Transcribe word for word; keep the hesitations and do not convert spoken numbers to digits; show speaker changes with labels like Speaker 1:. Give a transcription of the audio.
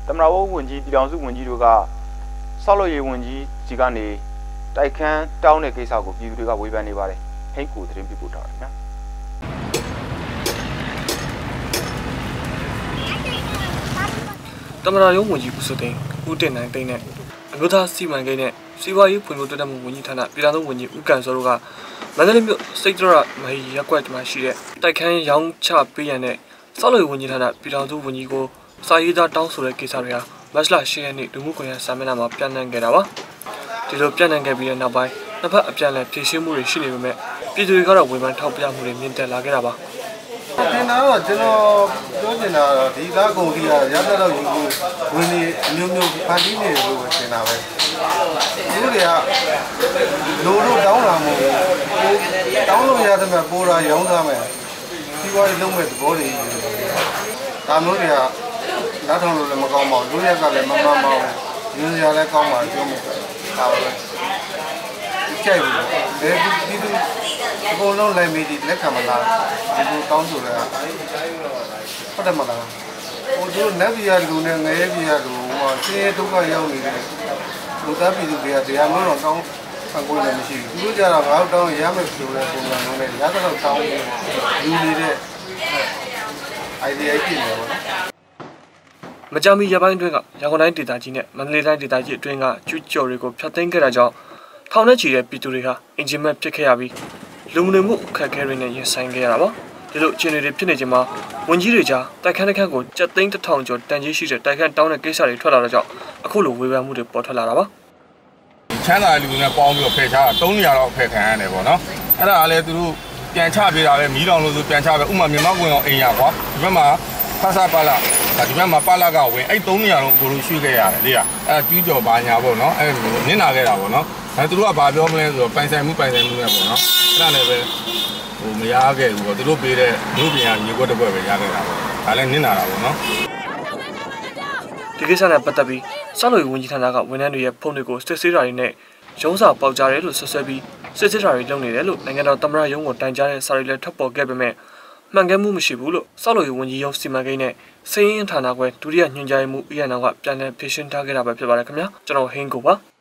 Speaker 1: တမရဘဝန်ကြီးပြည်ထောင်စုဝန်ကြီးတို့ကဆောက်လုပ်ရေးဝန်ကြီးကြီးကနေတိုက်ခန်းတောင်းတဲ့ကိစ္စကိုပြည်သူတွေကဝေဖန်နေပါတယ်ဟိတ်ကိုသတင်းပြပို့ထားတယ်နော်
Speaker 2: တမရရုံးဝန်ကြီးဦးစိုးသိန်းဦးတင်နိုင်သိန်းနဲ့အမျိုးသားစီမံကိန်းနဲ့စီးပွားရေးဖွံ့ဖြိုးတိုးတက်မှုဝန်ကြီးဌာနပြည်ထောင်စုဝန်ကြီးဦးကန်စောတို့ကမန္တလေးမြို့စိတ်တရမဟီရက်ကွက်မှာရှိတဲ့တိုက်ခန်းရောင်းချပေးရတဲ့ဆောက်လုပ်ရေးဝန်ကြီးဌာနပြည်ထောင်စုဝန်ကြီးကိုစာရေးသားတောင်းဆိုတဲ့ကိစ္စတွေဟာမတ်လ၈ရက်နေ့လူမှုကွန်ရက်စာမျက်နှာမှာပြန့်နှံ့ခဲ့တာပါဒီလိုပြန့်နှံ့ခဲ့ပြီးတဲ့နောက်ပိုင်းနှစ်ဖက်အပြန်အလှန်ဖြည့်ရှင်းမှုတွေရှိနေပေမဲ့ပြည်သူတွေကတော့ဝေဖန်ထောက်ပြမှုတွေမြင့်တက်လာခဲ့တာပါ
Speaker 3: တင်တာတော့ကျွန်တော်ပြောချင်တာတော့ဒီကားကုန်ကြီးကရတဲ့တော့ယူကိုဝင်နေအမျိုးမျိုးဖန်တီးနေတယ်လို့ထင်တာပဲသူတွေကလိုလို့တောင်းလာမို့တောင်းလို့ရတဲ့မဲ့ပိုးတာရောင်းသားမယ်ဒီဘွားလေးလုံးမဲ့သဘောတွေဒါမျိုးတွေကနားထောင်လို့လည်းမကောင်းပါဘူးလူရက်ကလည်းမမမောင်းရင်းရလည်းကောင်းပါပြောမယ်ဒါပဲကြိုက်ဘူးလေဒီဒီအကုန်လုံးလိုက်မေးဒီလက်ခံမလားဒီလိုတောင်းဆိုရဟုတ်တယ်မလားဟိုတို့နတ်ပြည်ရလူနဲ့ငရဲပြည်ရလူဟိုဆင်းရဲဒုက္ခရောက်နေတယ်လူသားပြည်သူတွေကတရားမလို့တောင်းအကွေးလည်းမရှိဘူးသူတို့ကြတော့ငါတို့တောင်းရမယ်ဆိုတဲ့ပုံစံမျိုးနဲ့ရတဲ့တော့တောင်းယူနေတဲ့ idea ဖြစ်နေပါတော့
Speaker 2: မကြမီရပိုင်းအတွင်းကရန်ကုန်တိုင်းဒေသကြီးနဲ့မန္တလေးတိုင်းဒေသကြီးအတွင်းကကျူးကျော်တွေကိုဖျက်သိမ်းခဲ့တာကြောင့်ထောင်နဲ့ချီတဲ့ပြည်သူတွေဟာအင်ဂျင်မက်ဖြစ်ခဲ့ရပြီးလူမှုမှုအခက်အခဲတွေနဲ့ရင်ဆိုင်ခဲ့ရတာပါဒီလိုအခြေအနေတွေဖြစ်နေချိန်မှာဝန်ကြီးတွေကြားတိုက်ခန်းတစ်ခန်းကိုကြက်သိန်းတစ်ထောင်ကျော်တန်ကြီးရှိတဲ့တိုက်ခန်းတောင်းတဲ့ကိစ္စတွေထွက်လာတော့ကြောင့်အခုလိုဝေဖန်မှုတွေပေါ်ထွက်လာတာပါ
Speaker 4: ချမ်းသာလူတွေနဲ့ပေါင်းပြီးတော့ဖယ်ချတာသုံးနေရာတော့ဖယ်ခံရတယ်ပေါ့နော်အဲ့ဒါကလည်းသူတို့ပြန်ချပေးတာပဲမီးတောင်လို့ဆိုပြန်ချပဲဥမာမြန်မာကွင်အောင်အိမ်ရကွာဒီဘက်မှာဖဆပါလာဒီဘက်မှာပါလာကဝင်အဲ့သုံးနေရာတော့ကိုလိုရွှေ့ခဲ့ရတယ်လေအဲ့ကျူးကျော်ပါညာပေါ့နော်အဲ့နင်းနာခဲ့တာပေါ့နော်အဲ့သူတို့ကဘာပြောမလဲဆိုတော့ပိုင်ဆိုင်မှုပိုင်ဆိုင်မှုနဲ့ပေါ့နော်အဲ့ဒါလည်းပဲဟိုမရခဲ့ဘူးပေါ့သူတို့ပေးတဲ့လူပညာညီကွက်တစ်ကွက်ပဲရခဲ့တာပေါ့ဒါလည်းနင်းနာတာပေါ့နော်
Speaker 2: ဒီကိစ္စနဲ့ပတ်သက်ပြီးဆောက်လုပ်ရေးဝန်ကြီးဌာနကဝန်ထမ်းတွေရဲ့ဖုန်းတွေကိုစစ်ဆေးတာတွေနဲ့ရုံးစာပေါက်ကြားတယ်လို့ဆွဆွဲပြီးစစ်ဆေးတာတွေလုပ်နေတယ်လို့နိုင်ငံတော်သမ္မတရုံးကိုတိုင်ကြားတဲ့စာရီလည်းထွက်ပေါ်ခဲ့ပေမဲ့မှန်ကန်မှုမရှိဘူးလို့ဆောက်လုပ်ရေးဝန်ကြီးရုံးစီမံကိန်းနဲ့စည်ရင်းဌာနခွဲဒုတိယညွှန်ကြားရေးမှူးဦးရနောင်ကပြန်လည်ဖြေရှင်းထားခဲ့တာပဲဖြစ်ပါတယ်ခင်ဗျာကျွန်တော်ဟင်းကိုပါ